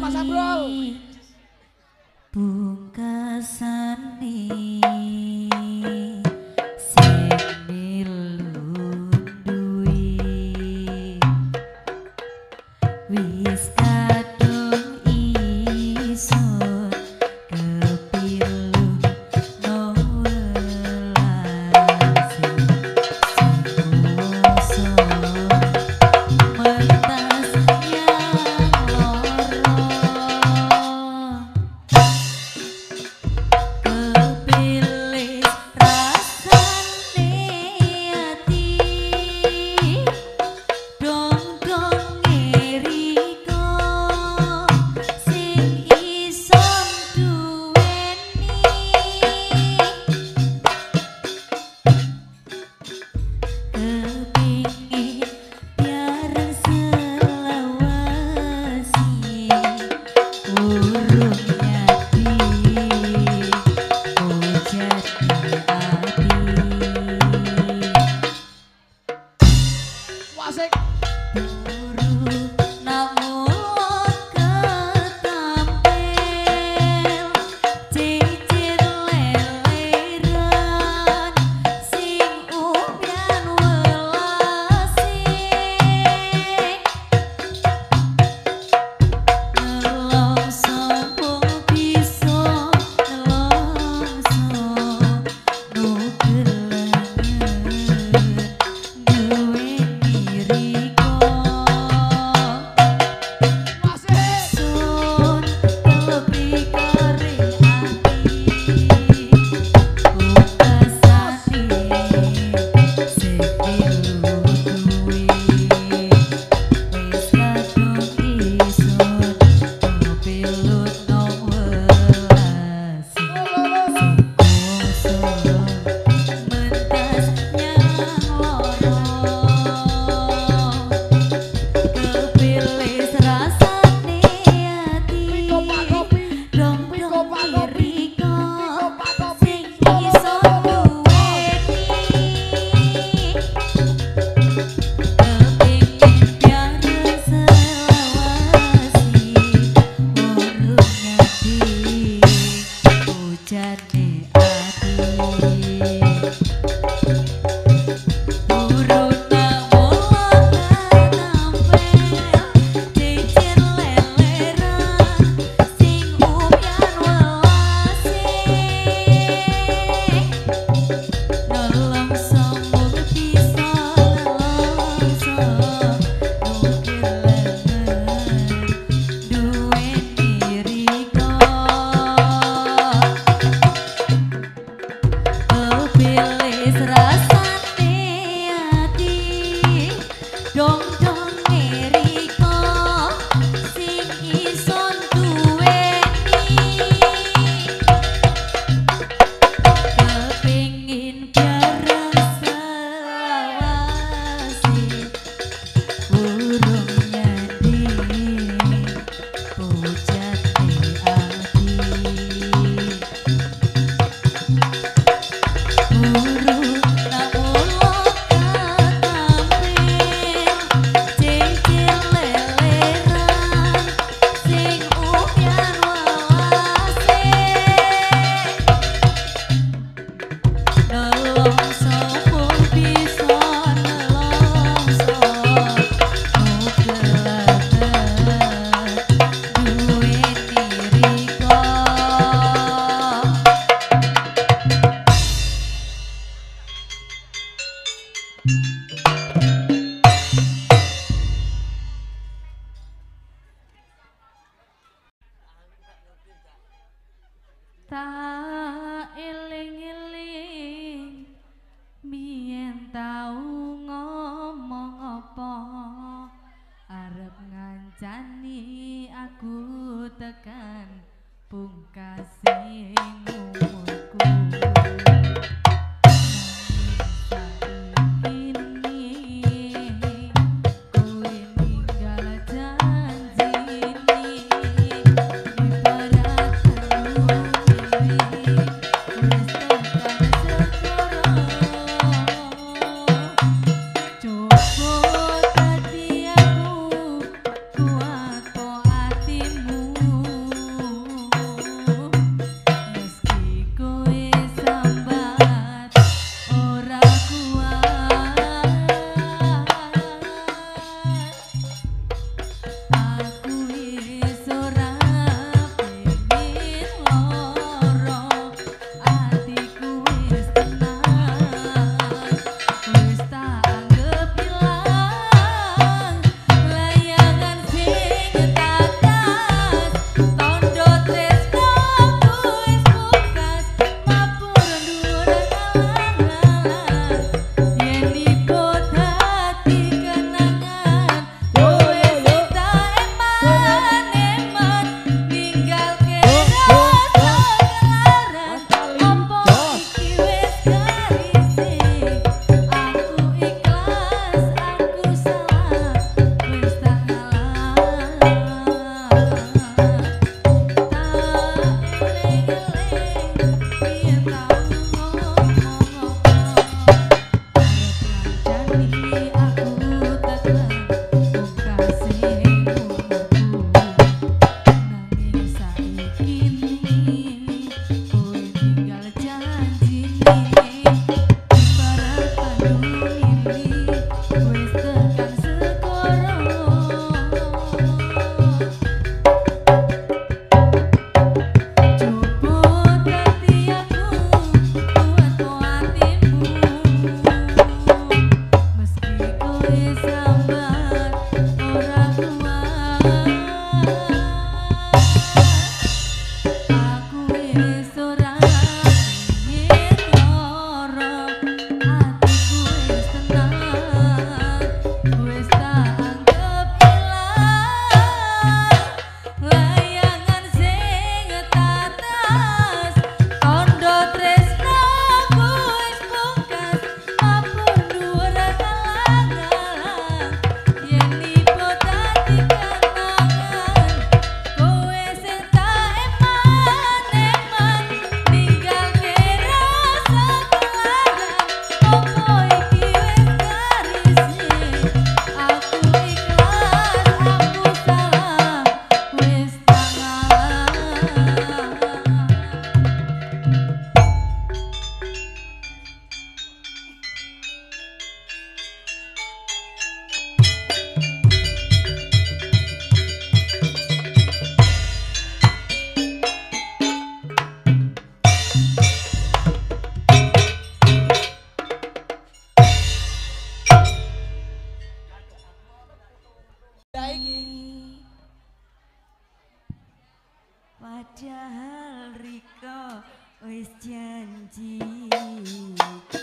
Mas Amrul. Pungkasane wis kadung iso kepilu no welasi sing mentas yang loro kepilih rasane ati dong-dong ngeriko sing iso duweni kepingin biar selawasi urung nyadi ujat ati Wasik. Buru namun ketampil cicir leleran sing umyan welasi nelongso mung bisa nelongso nugelangen duweni riko Wasik. sun lebih kare ati pungkasane sepilu duwe wis kadung isun kepilut no welasi mentas nyang loro kepilih rasane ati Piko Pak Kopi. dong Piko Pak Kopi. riko Piko Pak Kopi. sing iso duweni kepingin biar selawasi urung nyadi ujane ati Urut namun ketampil cicir leleran sing umyan welasi nelongso mung bisa nelongso nugelangen duweni riko kepilih rasane ati dong-dong ngeriko sing ison duweni kepingin bareng selawasi urung nyadi ujate ati Buru namun ketampil cicir leleran sing umyan welasi nelongso mung bisa nelongso nugelangen duweni riko tak eling-eling biyen tau ngomong apa arep ngancani aku tekan pungkasing umurku nanging saiki kowe ninggal janjine ibarat telu dewe wis tekan segara coba tadi aku kuat po atimu padahal Riko wis janji